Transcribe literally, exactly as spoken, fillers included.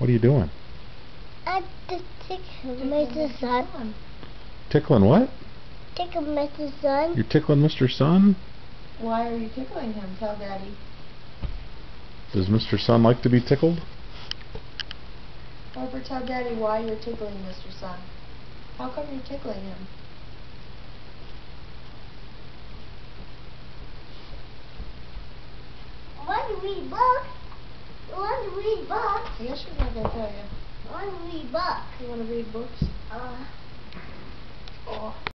What are you doing? I'm just tickling Mister Sun. Tickling what? Tickling Mister Sun. You're tickling Mister Sun? Why are you tickling him? Tell Daddy. Does Mister Sun like to be tickled? Harper, tell Daddy why you're tickling Mister Sun. How come you're tickling him? I want to read books. I want to read books. I guess she's not going to tell you. I want to read books. You want to read books? Uh. Oh.